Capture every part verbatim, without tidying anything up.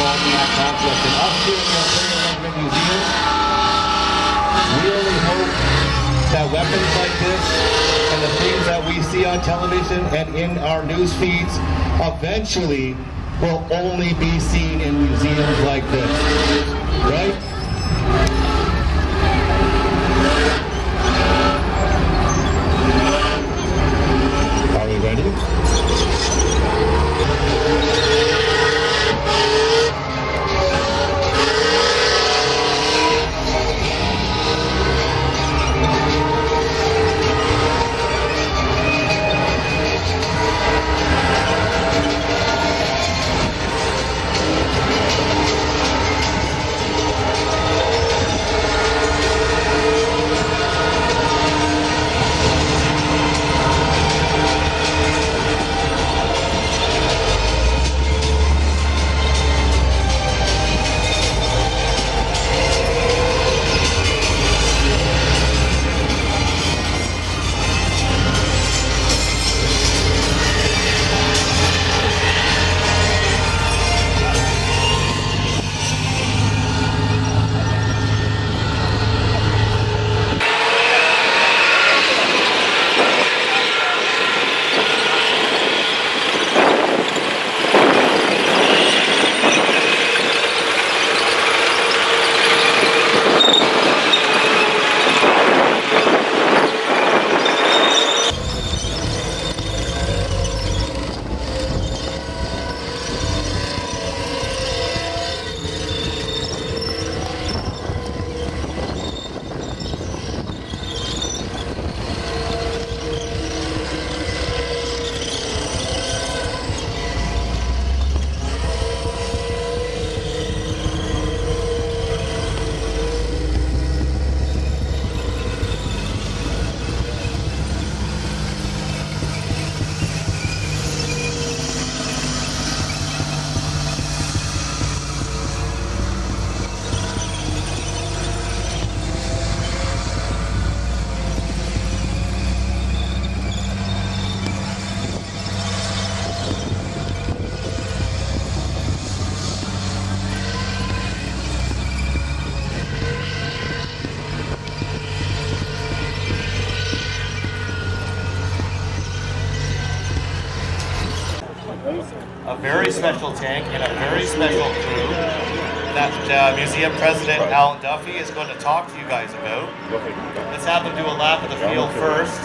involved in that conflict. And us here at the Ontario Regiment Museum, we only hope that weapons like this and the things that we see on television and in our news feeds eventually will only be seen in museums like this, right? Are we ready? A very special tank and a very special crew that uh, Museum President Alan Duffy is going to talk to you guys about. Let's have them do a lap of the field first.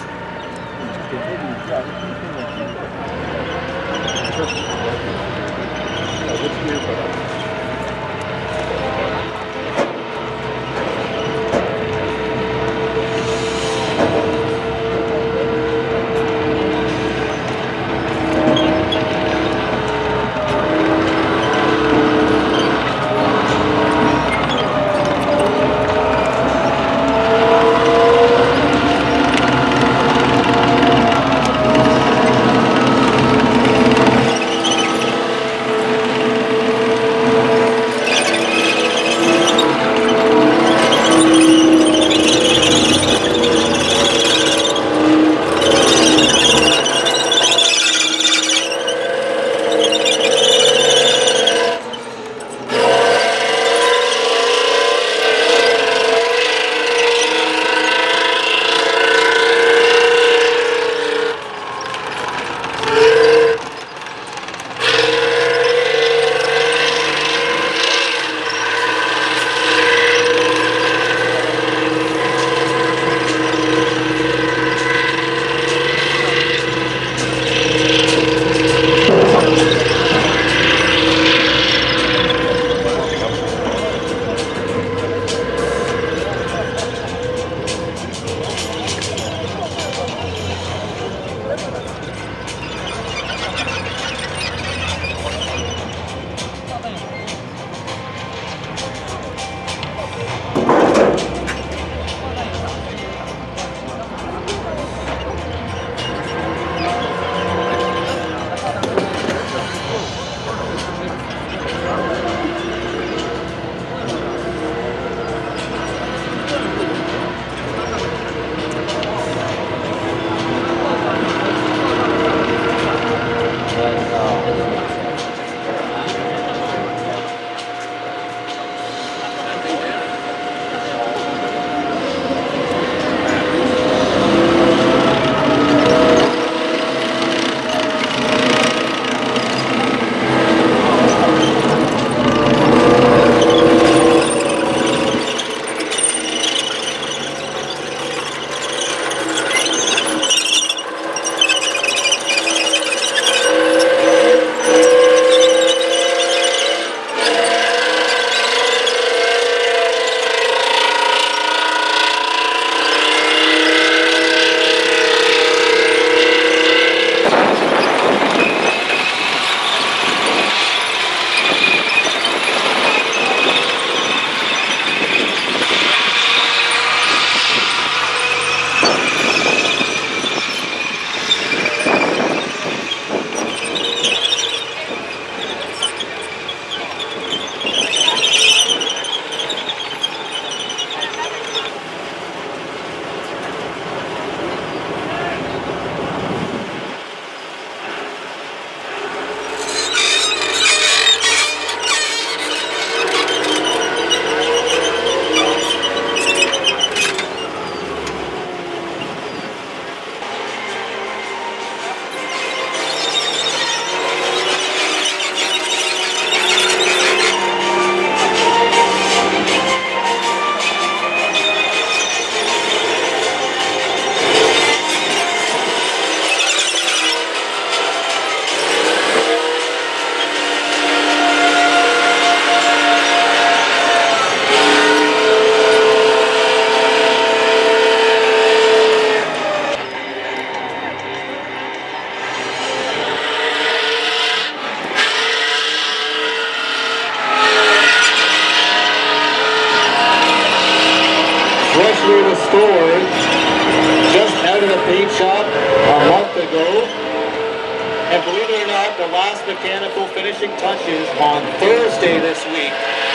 actually restored just out of the paint shop a month ago. And believe it or not, the last mechanical finishing touches on Thursday this week.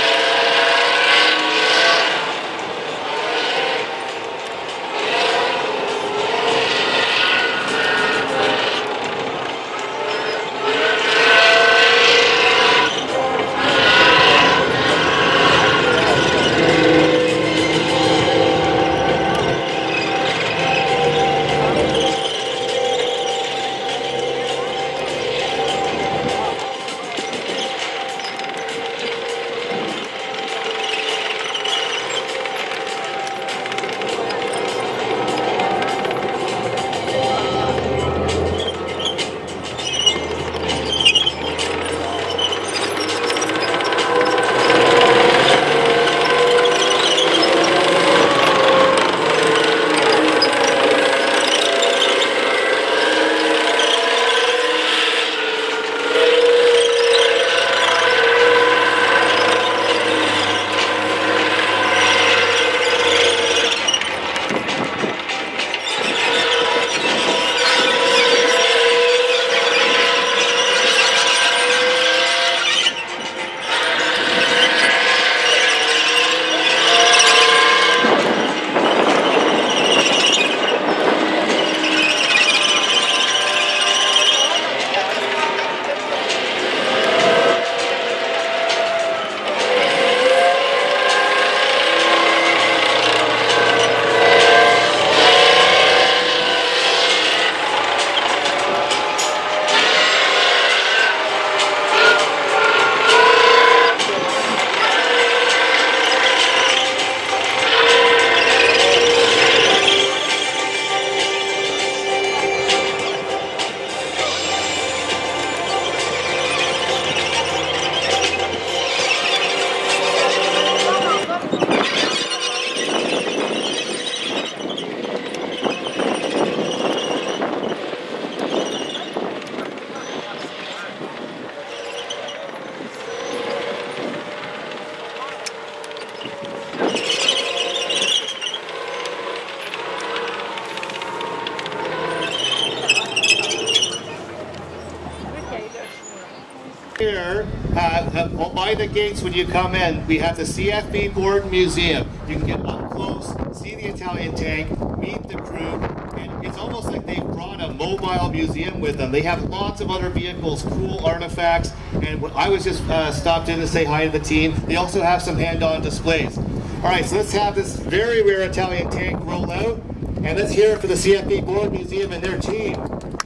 Here, uh, by the gates when you come in, we have the C F B Berlin Museum. You can get up close, see the Italian tank, meet the crew, and it's almost like they've brought a mobile museum with them. They have lots of other vehicles, cool artifacts, and I was just uh, stopped in to say hi to the team. They also have some hand-on displays. All right, so let's have this very rare Italian tank roll out, and let's hear it for the C F B Berlin Museum and their team.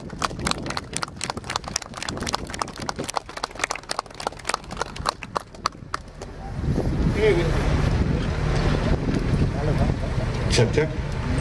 Check, check.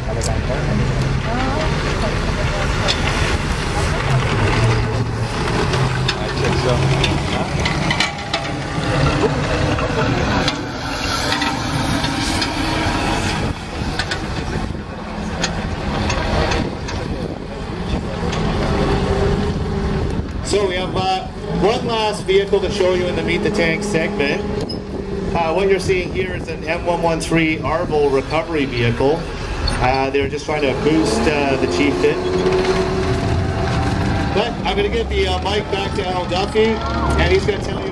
So we have uh, one last vehicle to show you in the Meet the Tank segment. Uh, what you're seeing here is an M one thirteen Arval recovery vehicle. Uh, they're just trying to boost uh, the Chieftain. But I'm going to give the uh, mic back to Al Duffy, and he's going to tell you